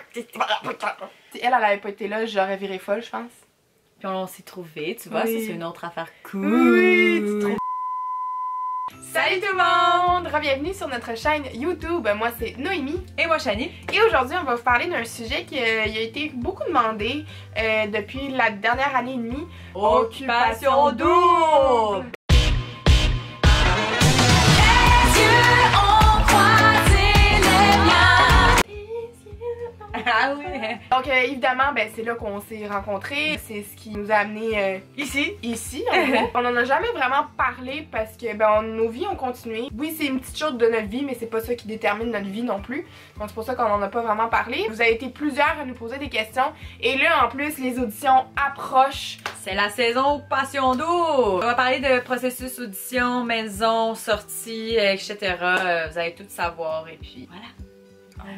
Si elle avait pas été là, j'aurais viré folle, je pense. Puis on s'est trouvé, tu vois, Oui. ça c'est une autre affaire cool. Oui, tu trouves. Salut tout le monde! Bienvenue sur notre chaîne YouTube. Moi c'est Noémie. Et moi Shani. Et aujourd'hui on va vous parler d'un sujet qui a été beaucoup demandé depuis la dernière année et demie. Occupation double! Ah oui! Donc évidemment, ben, c'est là qu'on s'est rencontrés. C'est ce qui nous a amenés ici en gros. On en a jamais vraiment parlé parce que ben, nos vies ont continué. Oui, c'est une petite chose de notre vie, mais c'est pas ça qui détermine notre vie non plus. Donc c'est pour ça qu'on en a pas vraiment parlé. Vous avez été plusieurs à nous poser des questions. Et là, en plus, les auditions approchent. C'est la saison Occupation double! On va parler de processus audition, maison, sortie, etc. Vous allez tout savoir et puis voilà.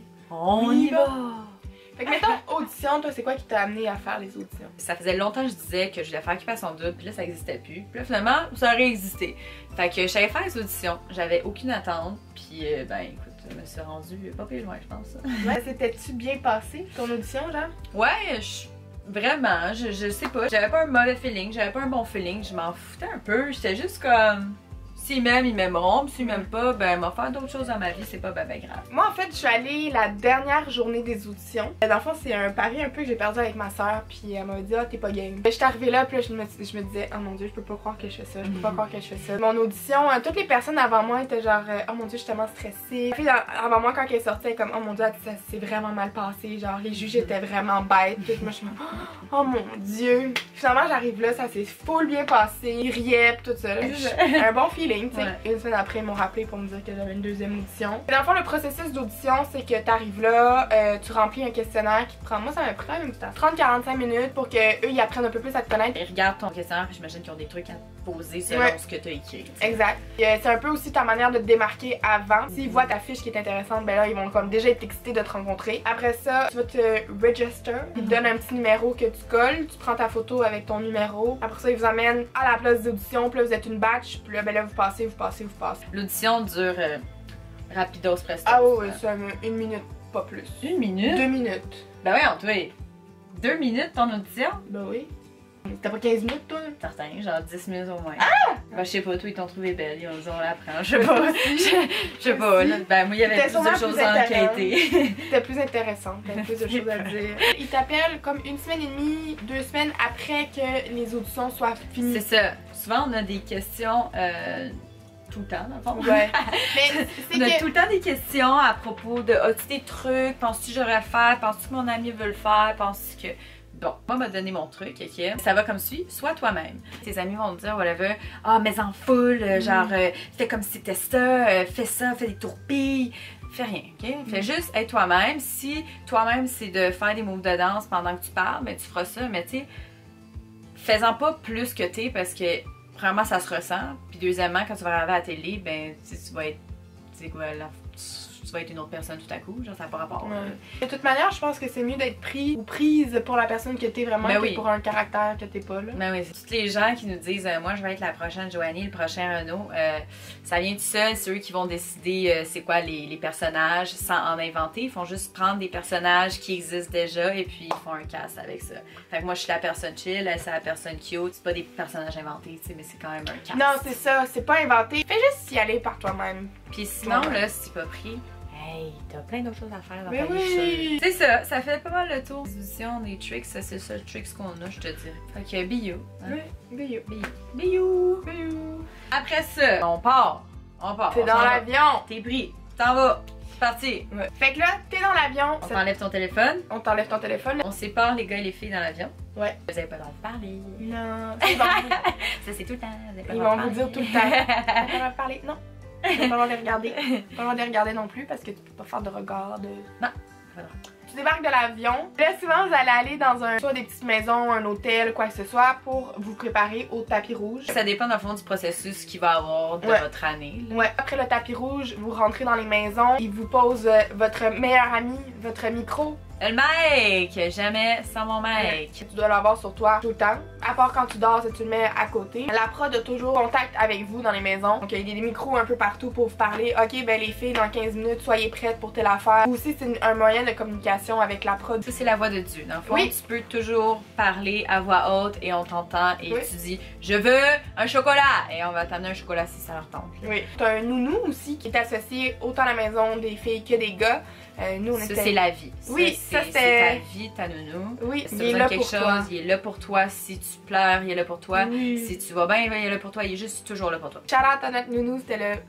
On y va! Fait que mettons, audition, toi, c'est quoi qui t'a amené à faire les auditions? Ça faisait longtemps que je disais que je voulais faire Occupation double, puis là ça existait plus. Puis là finalement, ça aurait existé. Fait que j'allais faire les auditions, j'avais aucune attente, puis ben écoute, je me suis rendue pas plus loin, je pense. Ouais, c'était-tu bien passé, ton audition, genre? Ouais, vraiment, je sais pas. J'avais pas un mauvais feeling, j'avais pas un bon feeling, je m'en foutais un peu. J'étais juste comme... S'ils m'aiment, ils m'aimeront. S'ils m'aiment pas, ben, m'en faire d'autres choses dans ma vie, c'est pas ben grave. Moi, en fait, je suis allée la dernière journée des auditions. Dans le fond, c'est un pari un peu que j'ai perdu avec ma soeur, puis elle m'a dit, ah, t'es pas game. J'étais arrivée là, puis là, je me disais, oh mon dieu, je peux pas croire que je fais ça, je peux pas croire que je fais ça. Mon audition, toutes les personnes avant moi étaient genre, oh mon dieu, je suis tellement stressée. Puis avant moi, quand elle est sortie, elle est comme, oh mon dieu, ça s'est vraiment mal passé. Genre, les juges étaient vraiment bêtes. Puis moi, je me dis, oh mon dieu. Finalement, j'arrive là, ça s'est full bien passé. Ils riaient, pis tout ça. Là, un bon feeling, tu sais. Ouais. Une semaine après, ils m'ont rappelé pour me dire que j'avais une deuxième audition. Et dans le fond, le processus d'audition, c'est que t'arrives là, tu remplis un questionnaire qui te prend, moi ça m'a pris quand même du temps, 30-45 minutes pour que eux ils apprennent un peu plus à te connaître. Ils regardent ton questionnaire, puis j'imagine qu'ils ont des trucs à te poser selon ce que t'as écrit. T'sais. Exact. C'est un peu aussi ta manière de te démarquer avant. S'ils voient ta fiche qui est intéressante, ben là ils vont comme déjà être excités de te rencontrer. Après ça, tu vas te register. Ils te donnent un petit numéro que tu colles, tu prends ta photo avec ton numéro. Après ça, ils vous amènent à la place d'audition, puis là vous êtes une batch, puis là, ben là vous passez. L'audition dure rapidos presto. Ah oui, c'est une minute, pas plus. Une minute? 2 minutes. Ben oui, toi, 2 minutes ton audition? Ben oui. T'as pas 15 minutes toi? Certain, genre 10 minutes au moins. Ah! Ben je sais pas, toi ils t'ont trouvé belle, ils ont dit on la prend, je sais pas. Je sais pas, là, ben moi il y avait plus de choses à enquêter. C'était plus intéressant, t'avais plus de choses à dire. Ils t'appellent comme une semaine et demie, 2 semaines après que les auditions soient finies. C'est ça. Souvent on a des questions tout le temps dans le fond. Ouais. Mais on a tout le temps des questions à propos de as-tu des trucs, penses-tu que j'aurais à le faire, penses-tu que mon ami veut le faire, penses-tu que... Bon, moi m'a donné mon truc, ok? Ça va comme suit, sois toi-même. Tes amis vont te dire, whatever, ah, mais en full, genre, fais comme si c'était ça, fais des tourpilles. Fais rien, ok? Fais juste être toi-même. Si toi-même c'est de faire des moves de danse pendant que tu parles, ben tu feras ça, mais tu sais, fais-en pas plus que t'es parce que, premièrement, ça se ressent. Puis deuxièmement, quand tu vas arriver à la télé, ben, tu vas être, tu sais quoi, tu vas être une autre personne tout à coup, genre ça n'a pas rapport. De toute manière, je pense que c'est mieux d'être pris ou prise pour la personne que t'es vraiment que pour un caractère que t'es pas là. Ben oui, tous les gens qui nous disent moi je vais être la prochaine Joanie, le prochain Renaud, ça vient tout seul, c'est eux qui vont décider c'est quoi les personnages sans en inventer, ils font juste prendre des personnages qui existent déjà et puis ils font un cast avec ça. Fait que moi je suis la personne chill, elle c'est la personne cute, c'est pas des personnages inventés, tu sais, mais c'est quand même un cast. Non, c'est ça, c'est pas inventé, fais juste y aller par toi-même. Puis sinon là, si t'es pas pris, hey, t'as plein d'autres choses à faire dans ta vie. C'est ça, ça fait pas mal le tour. Des auditions, des tricks, ça c'est ça le tricks qu'on a, je te dirais. Fait que be you. Hein? Oui, be you. Après ça, on part. T'es dans l'avion. T'es pris, t'en vas. C'est parti. Ouais. Fait que là, t'es dans l'avion. On t'enlève ton téléphone. On t'enlève ton téléphone. On sépare les gars et les filles dans l'avion. Ouais. Vous avez pas le droit de parler. Non. Ça c'est tout le temps. Ils vont vous dire tout le temps. On n'a pas le droit de parler. Non. T'as pas le droit de les regarder. Pas le droit de les regarder non plus parce que tu peux pas faire de regard de... Non. Tu débarques de l'avion. Là, souvent, vous allez aller dans soit des petites maisons, un hôtel, quoi que ce soit, pour vous préparer au tapis rouge. Ça dépend, dans le fond, du processus qu'il va y avoir de votre année. Là. Ouais. Après le tapis rouge, vous rentrez dans les maisons. Ils vous posent votre meilleur ami, votre micro. Le mec! Jamais sans mon mec! Tu dois l'avoir sur toi tout le temps. à part quand tu dors, tu le mets à côté. La prod a toujours contact avec vous dans les maisons. Donc il y a des micros un peu partout pour vous parler. Ok, ben les filles, dans 15 minutes, soyez prêtes pour telle affaire. Ou aussi, c'est un moyen de communication avec la prod. Ça, c'est la voix de Dieu. Dans le fond, oui. Tu peux toujours parler à voix haute et on t'entend et tu dis « Je veux un chocolat » et on va t'amener un chocolat si ça leur tente. Oui. T'as un nounou aussi qui est associé autant à la maison des filles que des gars. Nous, on ça, était... c'est la vie. Oui, ça c'est ta vie, ta nounou. Oui, si il est là pour toi. Il est là pour toi. Si tu pleures, il est là pour toi. Oui. Si tu vas bien, il est là pour toi. Il est juste toujours là pour toi. Shout out à notre nounou, c'était le...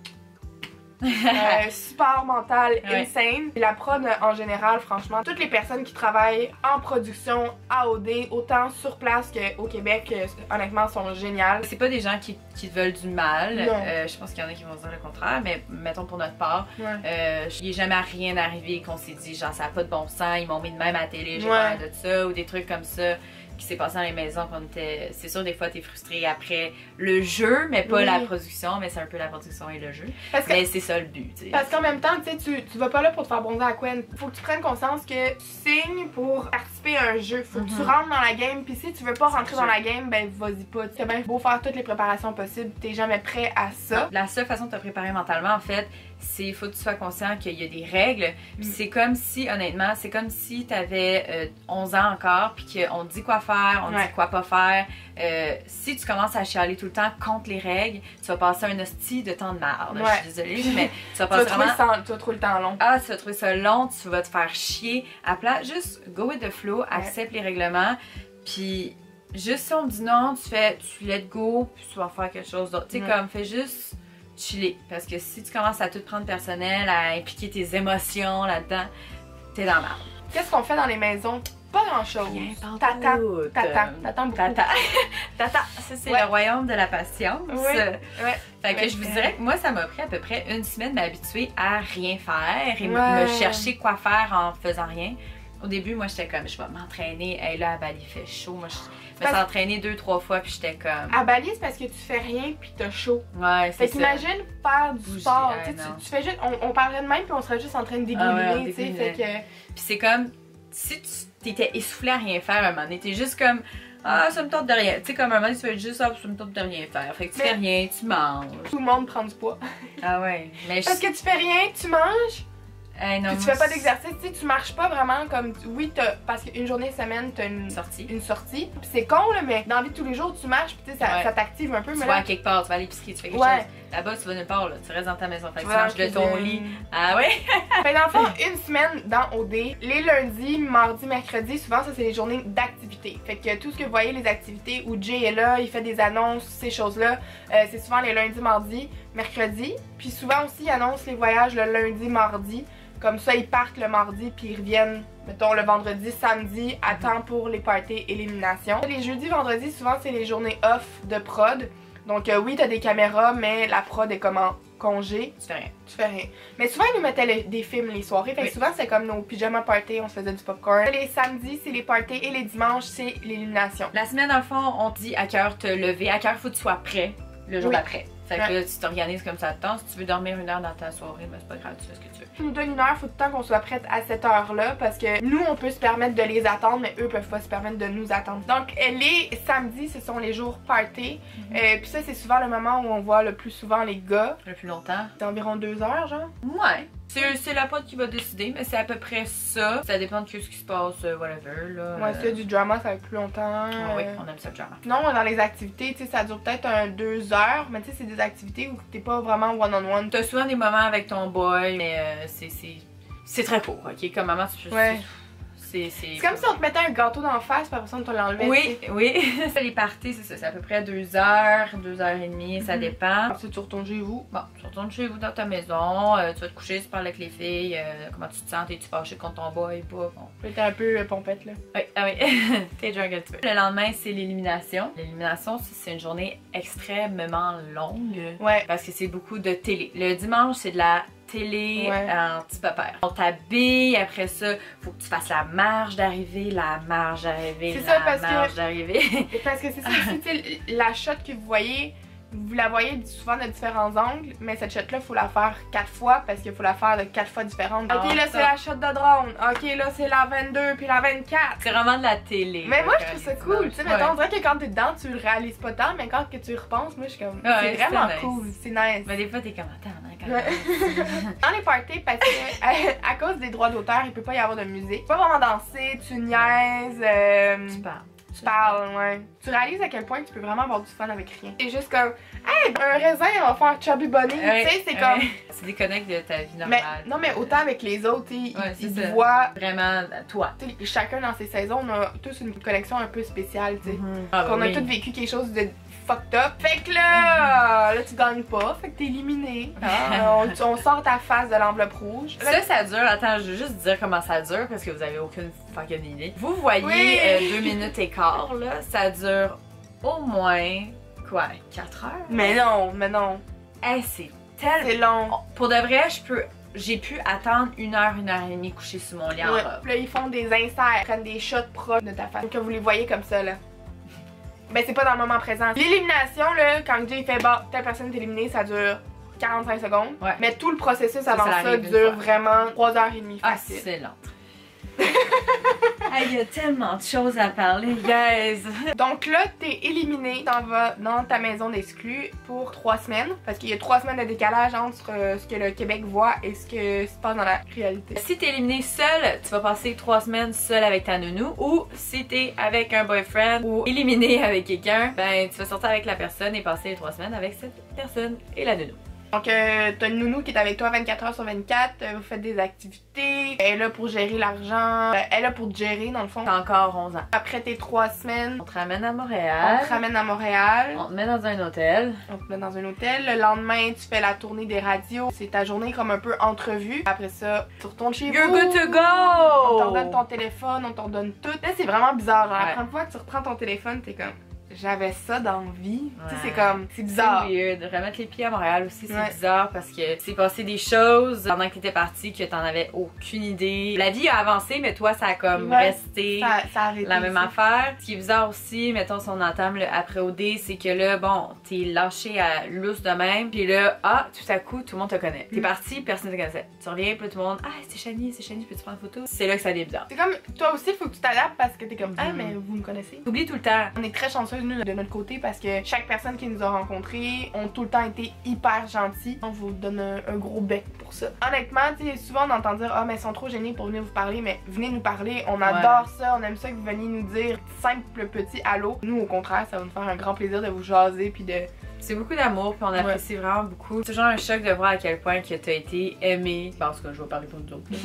support mental insane. La prod en général, franchement, toutes les personnes qui travaillent en production AOD, autant sur place qu'au Québec, honnêtement, sont géniales. C'est pas des gens qui te veulent du mal. Je pense qu'il y en a qui vont dire le contraire, mais mettons pour notre part, il est jamais rien arrivé qu'on s'est dit genre ça a pas de bon sens, ils m'ont mis de même à la télé, j'ai peur de ça, ou des trucs comme ça qui s'est passé dans les maisons qu'on était... C'est sûr, des fois, t'es frustré après le jeu, mais pas la production, mais c'est un peu la production et le jeu. Mais c'est ça le but, tu sais. Parce qu'en même temps, tu sais, tu vas pas là pour te faire bronzer à Quen. Faut que tu prennes conscience que tu signes pour participer à un jeu. Faut que tu rentres dans la game, puis si tu veux pas rentrer dans la game, ben vas-y pas. Tu sais bien beau faire toutes les préparations possibles, t'es jamais prêt à ça. La seule façon de te préparer mentalement, en fait, c'est faut que tu sois conscient qu'il y a des règles. Puis c'est comme si, honnêtement, c'est comme si t'avais 11 ans encore, puis qu'on te dit quoi faire, on te dit quoi pas faire. Si tu commences à chialer tout le temps contre les règles, tu vas passer un hostie de temps de merde. Je suis désolée, mais tu vas passer tu vas trouver le temps long. Ah, tu vas trouver ça long, tu vas te faire chier. À plat, juste go with the flow, accepte les règlements, puis juste si on te dit non, tu let go, puis tu vas faire quelque chose d'autre. Tu sais, comme, fais juste chiller. Parce que si tu commences à tout prendre personnel, à impliquer tes émotions là-dedans, t'es dans la merde. Qu'est-ce qu'on fait dans les maisons? Pas grand chose. T'attends beaucoup. Tata, ça c'est le royaume de la patience. Fait que je vous dirais que moi ça m'a pris à peu près une semaine de m'habituer à rien faire et me chercher quoi faire en faisant rien. Au début, moi j'étais comme je vais m'entraîner. Hey, là à Bali il fait chaud. Moi je me suis entraînée 2-3 fois puis j'étais comme. À Bali c'est parce que tu fais rien puis t'as chaud. Ouais, c'est ça. T'imagines faire du sport. Tu fais juste. On parlerait de même puis on serait juste en train de dégouliner. Tu sais, fait que. Puis c'est comme si tu t'étais essoufflé à rien faire un moment donné, t'es juste comme ah ça me tente de rien. Tu sais comme un moment donné tu fais juste ah ça me tente de rien faire. Fait que tu fais rien, tu manges. Tout le monde prend du poids. Ah ouais. Mais parce que tu fais rien, tu manges. Non, tu fais pas d'exercice, tu marches pas vraiment comme. Oui, parce qu'une journée semaine, t'as une sortie. C'est con, là, mais dans la vie de tous les jours, tu marches, pis ça t'active un peu. Tu vas à quelque part, tu vas à l'épicerie, tu fais quelque chose. Là-bas, tu vas nulle part, là. Tu restes dans ta maison. Fait que tu manges de ton lit. Ah ouais? Fait dans le fond, une semaine dans OD, les lundis, mardis, mercredis, souvent, ça, c'est les journées d'activité. Fait que tout ce que vous voyez, les activités où Jay est là, il fait des annonces, ces choses-là, c'est souvent les lundis, mardis, mercredis. Puis souvent aussi, il annonce les voyages le lundi, mardi. Comme ça, ils partent le mardi puis ils reviennent, mettons, le vendredi, samedi, à temps pour les parties élimination. Les jeudis, vendredis, souvent, c'est les journées off de prod. Donc oui, t'as des caméras, mais la prod est comme en congé. Tu fais rien. Tu fais rien. Mais souvent, ils nous mettaient des films les soirées. Fait que souvent, c'est comme nos pyjama parties, on se faisait du popcorn. Les samedis, c'est les parties et les dimanches, c'est l'élimination. La semaine, dans le fond, on te dit à quelle heure te lever, à quelle heure faut que tu sois prêt le jour d'après. Fait que là, tu t'organises comme ça de temps. Si tu veux dormir 1 heure dans ta soirée, ben c'est pas grave, tu fais ce que tu veux. Tu nous donnes 1 heure, faut tout le temps qu'on soit prête à cette heure-là parce que nous, on peut se permettre de les attendre, mais eux peuvent pas se permettre de nous attendre. Donc, les samedis, ce sont les jours party. Puis ça, c'est souvent le moment où on voit le plus souvent les gars. Le plus longtemps. C'est environ 2 heures, genre? Ouais. C'est la pote qui va décider, mais c'est à peu près ça. Ça dépend de ce qui se passe, whatever, là. Ouais, c'est du drama, ça va être plus longtemps. Oui, on aime ça, le drama. Sinon, dans les activités, tu sais, ça dure peut-être 2 heures, mais tu sais, c'est des activités où t'es pas vraiment one-on-one. T'as souvent des moments avec ton boy, mais c'est très court, ok? Comme maman, tu peux... C'est comme si on te mettait un gâteau d'en face, par exemple, on te l'enlevait. Oui, oui. Les parties, c'est ça. C'est à peu près 2 heures, 2 heures et demie, ça dépend. Ensuite, tu retournes chez vous. Bon, tu retournes chez vous dans ta maison, tu vas te coucher, tu parles avec les filles, comment tu te sens, t'es-tu fâché contre ton boy, pas. Bon. T'es un peu pompette, là. Oui, ah oui. T'es drunk un petit peu. Le lendemain, c'est l'élimination. L'élimination, c'est une journée extrêmement longue. Ouais. Parce que c'est beaucoup de télé. Le dimanche, c'est de la télé en petit pépère. On t'habille, après ça, faut que tu fasses la marche d'arrivée, la marche d'arrivée, la marche d'arrivée. Parce que c'est ça aussi, la shot que vous voyez, vous la voyez souvent de différents angles, mais cette shot-là, faut la faire 4 fois parce qu'il faut la faire de 4 fois différentes. Ok, là, c'est la shot de drone. Ok, là, c'est la 22 puis la 24. C'est vraiment de la télé. Mais moi, je trouve ça cool. Tu sais, mettons, on dirait que quand t'es dedans, tu le réalises pas tant, mais quand que tu y repenses, moi, je suis comme. C'est vraiment cool. C'est nice. Mais des fois, t'es comme, attends, dans les parties, parce que à cause des droits d'auteur, il peut pas y avoir de musique. Tu peux pas vraiment danser, tu niaises. Tu parles. Tu parles, ouais. Tu réalises à quel point tu peux vraiment avoir du fun avec rien. C'est juste comme, hey, un raisin, on va faire Chubby Bunny. Tu sais, c'est comme. Tu déconnectes de ta vie normale. Mais, non, mais autant avec les autres, ils te voient. Vraiment, toi. Chacun dans ses saisons, on a tous une connexion un peu spéciale, tu sais. On a tous vécu quelque chose de fucked up. Fait que là, tu gagnes pas, fait que t'es éliminé. On sort ta face de l'enveloppe rouge. Ça dure, attends, je veux juste dire comment ça dure parce que vous avez aucune fucking idée. Vous voyez 2 minutes et quart, là, ça dure au moins, quoi, 4 heures? Mais non. Hey, c'est tellement... C'est long. Pour de vrai, j'ai pu attendre 1 heure, 1 heure et demie couché sur mon lit en robe. Puis là, ils font des inserts, ils prennent des shots proches de ta face. Donc que vous les voyez comme ça, là. Ben, c'est pas dans le moment présent. L'élimination, là, quand Jay fait bah, telle personne est éliminée, ça dure 45 secondes. Ouais. Mais tout le processus avant ça dure vraiment 3h30 facile. Ah, c'est lent. Il y a tellement de choses à parler, guys! Donc là, t'es éliminé, t'en vas dans ta maison d'exclus pour 3 semaines. Parce qu'il y a 3 semaines de décalage entre ce que le Québec voit et ce que se passe dans la réalité. Si t'es éliminé seul, tu vas passer 3 semaines seul avec ta nounou. Ou si t'es avec un boyfriend ou éliminé avec quelqu'un, ben tu vas sortir avec la personne et passer les 3 semaines avec cette personne et la nounou. Donc, t'as une nounou qui est avec toi 24 heures sur 24, vous faites des activités, elle est là pour gérer l'argent, elle est là pour te gérer dans le fond. T'as encore 11 ans. Après tes 3 semaines, on te ramène à Montréal. On te ramène à Montréal. On te met dans un hôtel. On te met dans un hôtel. Le lendemain, tu fais la tournée des radios. C'est ta journée comme un peu entrevue. Après ça, tu retournes chez vous. You're good to go! On t'en donne ton téléphone, on t'en donne tout. Là, c'est vraiment bizarre. Genre, la première fois que tu reprends ton téléphone, t'es comme... J'avais ça dans la vie. Tu sais, c'est comme. C'est bizarre. C'est weird. Remettre les pieds à Montréal aussi, c'est bizarre parce que c'est passé des choses pendant que t'étais partie que t'en avais aucune idée. La vie a avancé, mais toi, ça a comme resté ça a arrêté, la même affaire. Ce qui est bizarre aussi, mettons, si on entame le après-OD, c'est que là, bon, t'es lâché à lousse de même, puis là, tout à coup, tout le monde te connaît. T'es parti, personne te connaissait. Tu reviens, puis tout le monde, c'est Shani, peux-tu prendre une photo? C'est là que ça devient bizarre. C'est comme, toi aussi, il faut que tu t'adaptes parce que t'es comme, mais vous me connaissez. T'oublies tout le temps. On est très chanceux nous, de notre côté parce que chaque personne qui nous a rencontrés ont tout le temps été hyper gentils. On vous donne un gros bec pour ça. Honnêtement, tu sais, souvent on entend dire mais ils sont trop gênés pour venir vous parler, mais venez nous parler, on adore ça, on aime ça que vous veniez nous dire simple petit allô. Nous au contraire, ça va nous faire un grand plaisir de vous jaser puis de... C'est beaucoup d'amour, puis on apprécie vraiment beaucoup. C'est toujours un choc de voir à quel point que t'as été aimé. Parce que je vais parler pour nous autres.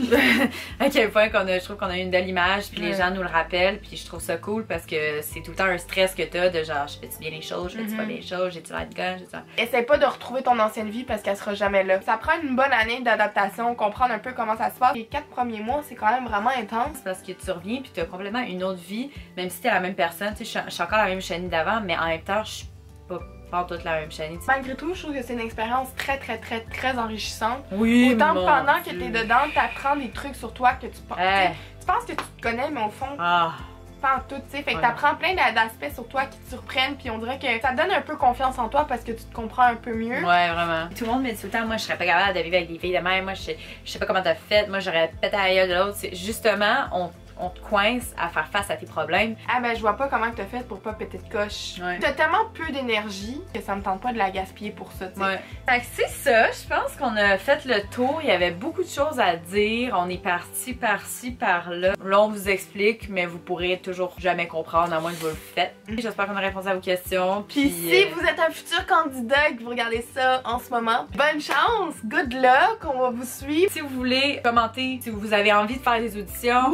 À quel point je trouve qu'on a eu une belle image, puis les gens nous le rappellent, puis je trouve ça cool parce que c'est tout le temps un stress que t'as de genre, je fais-tu bien les choses, je fais-tu pas bien les choses, j'ai-tu l'air de gun, j'ai-tu l'air... Essaye pas de retrouver ton ancienne vie parce qu'elle sera jamais là. Ça prend une bonne année d'adaptation, comprendre un peu comment ça se passe. Les 4 premiers mois, c'est quand même vraiment intense. Parce que tu reviens, puis t'as complètement une autre vie, même si t'es la même personne. Tu sais, je suis encore la même Shani d'avant, mais en même temps, je suis pas toute la même Shani. Malgré tout, je trouve que c'est une expérience très enrichissante. Oui, autant que pendant que t'es dedans, t'apprends des trucs sur toi que tu penses. Tu penses que tu te connais, mais au fond, pas en tout, tu sais. Fait que t'apprends plein d'aspects sur toi qui te surprennent, puis on dirait que ça te donne un peu confiance en toi parce que tu te comprends un peu mieux. Ouais, vraiment. Tout le monde me dit tout le temps, moi je serais pas capable de vivre avec des filles de même, moi je sais pas comment t'as fait, moi j'aurais pété à la gueule de l'autre. Justement, on te coince à faire face à tes problèmes. Ben je vois pas comment t'as fait pour pas péter de coche. T'as tellement peu d'énergie que ça me tente pas de la gaspiller pour ça, tu sais. Fait que c'est ça, je pense qu'on a fait le tour, il y avait beaucoup de choses à dire, on est parti par-ci, par-là. Là on vous explique, mais vous pourrez toujours jamais comprendre à moins que vous le faites. J'espère qu'on a répondu à vos questions. Puis si vous êtes un futur candidat et que vous regardez ça en ce moment, bonne chance, good luck, on va vous suivre. Si vous voulez commenter, si vous avez envie de faire des auditions,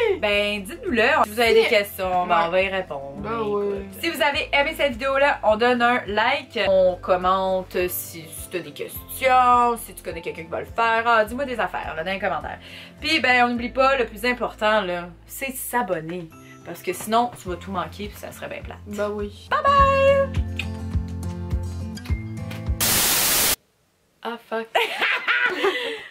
ben dites-nous-le. Si vous avez des questions, ben on va y répondre. Si vous avez aimé cette vidéo-là, on donne un like. On commente si tu as des questions, si tu connais quelqu'un qui va le faire. Dis-moi des affaires là, dans les commentaires. Puis ben on n'oublie pas, le plus important là, c'est s'abonner. Parce que sinon, tu vas tout manquer puis ça serait bien plate. Bah oui. Bye bye! Ah fuck.